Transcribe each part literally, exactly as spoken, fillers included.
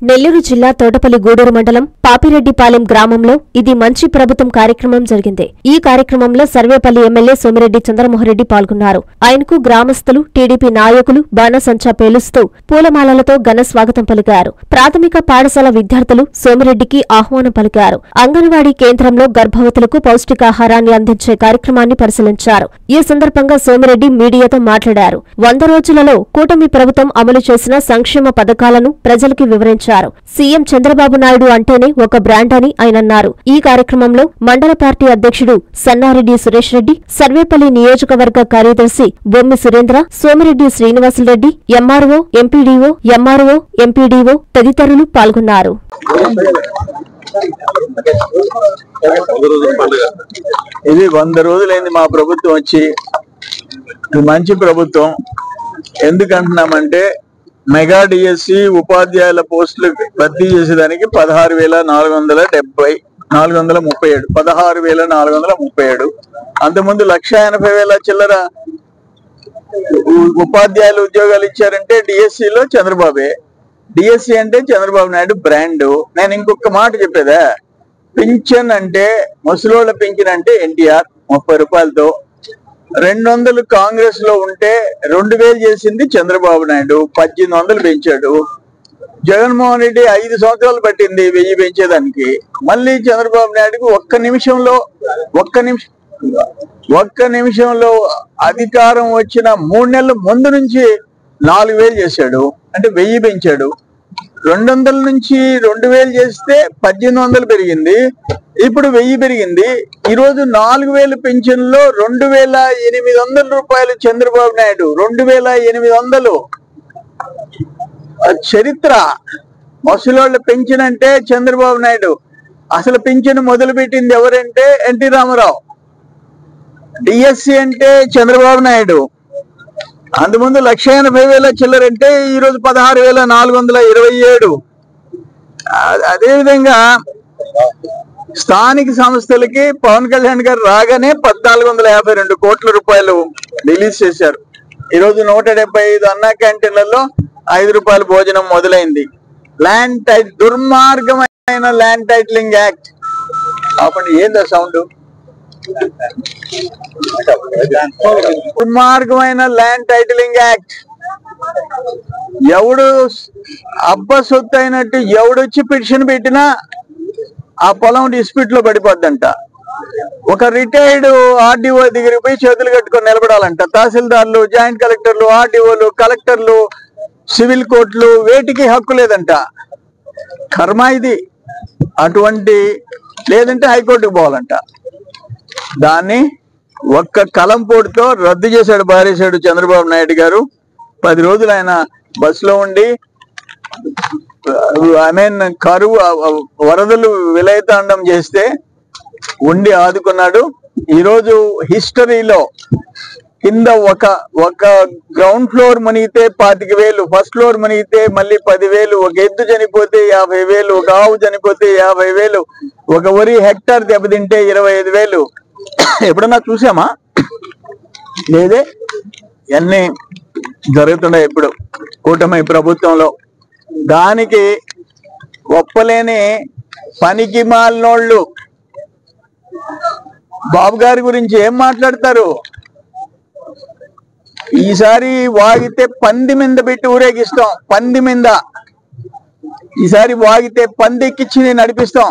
నెల్లూరు జిల్లా తోటపల్లి గూడూరు మండలం పాపిరెడ్డిపాలెం గ్రామంలో ఇది మంచి ప్రభుత్వం కార్యక్రమం జరిగింది. ఈ కార్యక్రమంలో సర్వేపల్లి ఎమ్మెల్యే సోమిరెడ్డి చంద్రమోహన్రెడ్డి పాల్గొన్నారు. ఆయనకు గ్రామస్తులు, టీడీపీ నాయకులు బాణసంచా పేలుస్తూ పూలమాలలతో ఘన స్వాగతం పలికారు. ప్రాథమిక పాఠశాల విద్యార్థులు సోమిరెడ్డికి ఆహ్వానం పలికారు. అంగన్వాడీ కేంద్రంలో గర్భవతులకు పౌష్టికాహారాన్ని అందించే కార్యక్రమాన్ని పరిశీలించారు. ఈ సందర్భంగా సోమిరెడ్డి మీడియాతో మాట్లాడారు. వంద రోజులలో కూటమి ప్రభుత్వం అమలు చేసిన సంక్షేమ పథకాలను ప్రజలకు వివరించారు. సీఎం చంద్రబాబు నాయుడు అంటేనే ఒక బ్రాండ్ అని ఆయన అన్నారు. ఈ కార్యక్రమంలో మండల పార్టీ అధ్యక్షుడు సన్నారెడ్డి సురేష్ రెడ్డి, సర్వేపల్లి నియోజకవర్గ కార్యదర్శి Bommi Surendra, Somireddy Srinivasulareddy, MRO, MPDO, MRO, MPDO తదితరులు పాల్గొన్నారు. ఇది వంద రోజులైంది మా ప్రభుత్వం వచ్చి. మంచి ప్రభుత్వం ఎందుకంటున్నామంటే మెగా డిఎస్సి ఉపాధ్యాయుల పోస్టులు భర్తీ చేసేదానికి పదహారు వేల నాలుగు వందల డెబ్బై నాలుగు వందల ముప్పై ఏడు పదహారు వేల నాలుగు వందల ముప్పై ఏడు అంతకుముందు లక్ష ఎనభై వేల చిల్లర ఉపాధ్యాయుల ఉద్యోగాలు ఇచ్చారంటే డిఎస్సిలో చంద్రబాబే. డిఎస్సి అంటే చంద్రబాబు నాయుడు బ్రాండ్. నేను ఇంకొక మాట చెప్పేదా, పింఛన్ అంటే ముసలోళ్ళ పింఛన్ అంటే ఎన్టీఆర్ ముప్పై రూపాయలతో, రెండు వందలు కాంగ్రెస్ లో ఉంటే రెండు వేలు చేసింది చంద్రబాబు నాయుడు, పద్దెనిమిది వందలు పెంచాడు. జగన్మోహన్ రెడ్డి ఐదు సంవత్సరాలు పట్టింది వెయ్యి పెంచేదానికి. మళ్ళీ చంద్రబాబు నాయుడుకి ఒక్క నిమిషంలో ఒక్క నిమిషం ఒక్క నిమిషంలో అధికారం వచ్చిన మూడు నెలల ముందు నుంచి నాలుగు వేలు చేశాడు, అంటే వెయ్యి పెంచాడు. రెండు వందల నుంచి రెండు వేలు చేస్తే పద్దెనిమిది వందలు పెరిగింది, ఇప్పుడు వెయ్యి పెరిగింది. ఈరోజు నాలుగు వేలు పెన్షన్లో రెండు వేల ఎనిమిది వందల రూపాయలు చంద్రబాబు నాయుడు, రెండు వేల ఎనిమిది వందలు చరిత్ర. ముసలోళ్ళ పెన్షన్ అంటే చంద్రబాబు నాయుడు. అసలు పెన్షన్ మొదలు పెట్టింది ఎవరంటే ఎన్టీ రామారావు. డిఎస్సి అంటే చంద్రబాబు నాయుడు. అంతకుముందు లక్ష ఎనభై వేల చిల్లరంటే ఈరోజు పదహారు వేల నాలుగు వందల ఇరవై ఏడు. అదేవిధంగా స్థానిక సంస్థలకి పవన్ కళ్యాణ్ గారు రాగానే పద్నాలుగు వందల యాభై రెండు కోట్ల రూపాయలు రిలీజ్ చేశారు. ఈరోజు నూట డెబ్బై ఐదు అన్నా క్యాంటీన్లలో ఐదు రూపాయల భోజనం మొదలైంది. ల్యాండ్ టైట్ దుర్మార్గమైన ల్యాండ్ టైటిలింగ్ యాక్ట్. అప్పుడు ఏందా సౌండ్? దుర్మార్గమైన ల్యాండ్ టైటిలింగ్ యాక్ట్. ఎవడు అబ్బ సొత్తు అయినట్టు ఎవడొచ్చి పిటిషన్ పెట్టినా ఆ పొలం డిస్ప్యూట్ లో పడిపోద్దంట. ఒక రిటైర్డ్ ఆర్డీఓ దగ్గరికి పోయి చేతులు కట్టుకొని నిలబడాలంట. తహసీల్దార్లు, జాయింట్ కలెక్టర్లు, ఆర్డీఓలు, కలెక్టర్లు, సివిల్ కోర్టులు వేటికి హక్కు లేదంట. కర్మ ఇది. అటువంటి లేదంటే హైకోర్టుకు పోవాలంట. దాన్ని ఒక్క కలంపోటుతో రద్దు చేశాడు, బారేశాడు చంద్రబాబు నాయుడు గారు. పది రోజులు ఆయన బస్సులో ఉండి ఐ మీన్ కరువు వరదలు విలయతాండం చేస్తే ఉండి ఆదుకున్నాడు. ఈరోజు హిస్టరీలో కింద ఒక ఒక గ్రౌండ్ ఫ్లోర్ మునిగితే పాతిక వేలు, ఫస్ట్ ఫ్లోర్ మునిగితే మళ్ళీ పదివేలు, ఒక ఎద్దు చనిపోతే యాభై వేలు, ఒక ఆవు చనిపోతే యాభై వేలు, ఒక వరి హెక్టార్ దెబ్బతింటే ఇరవై ఐదు వేలు. ఎప్పుడన్నా చూసామా? లేదే. ఇవన్నీ జరుగుతున్నాయి ఇప్పుడు కూటమి ప్రభుత్వంలో. దానికి ఒప్పలేని పనికి మాలినోళ్ళు బాబు గారి గురించి ఏం మాట్లాడతారు? ఈసారి వాగితే పంది మీద పెట్టి ఊరేగిస్తాం. పంది మీద ఈసారి వాగితే పంది ఎక్కించి నడిపిస్తాం.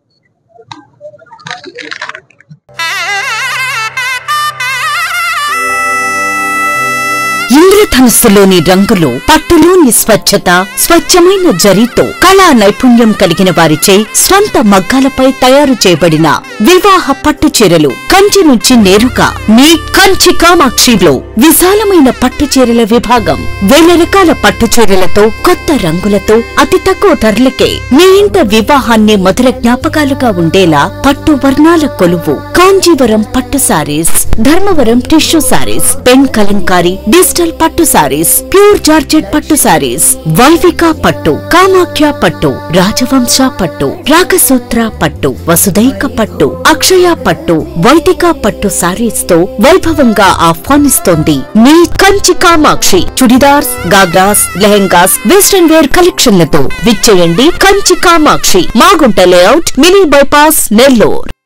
ఇంద్రధనుస్సులోని రంగులు, పట్టులోని స్వచ్ఛత, స్వచ్ఛమైన జరీతో కళా నైపుణ్యం కలిగిన వారిచే స్వంత మగ్గాలపై తయారు చేయబడిన వివాహ పట్టు చీరలు కంచి నుంచి నేరుగా మీ కంచి కామాక్షిలో విశాలమైన పట్టు చీరల విభాగం. వేల రకాల పట్టు చీరలతో, కొత్త రంగులతో, అతి తక్కువ ధరలకే మీ ఇంట వివాహాన్ని మధుర జ్ఞాపకాలుగా ఉండేలా పట్టు వర్ణాల కొలువు కాంజీవరం పట్టు sarees, Dharmavaram tissue sarees, pen Kalamkari, digital పట్టు పట్టు సారీస్, ప్యూర్ జార్జెట్ పట్టు సారీస్, వైవిక పట్టు, కామాఖ్య పట్టు, రాజవంశ పట్టు, రాగసూత్ర పట్టు, వసుదైక పట్టు, అక్షయ పట్టు, వైదిక పట్టు సారీస్ తో వైభవంగా ఆహ్వానిస్తోంది మీ కంచి కామాక్షి. చుడిదార్స్, గాగ్రాస్, లెహెంగాస్, వెస్టర్న్ వేర్ కలెక్షన్లతో విచ్చేయండి Kanchi Kamakshi, Magunta layout, mini bypass, Nellore.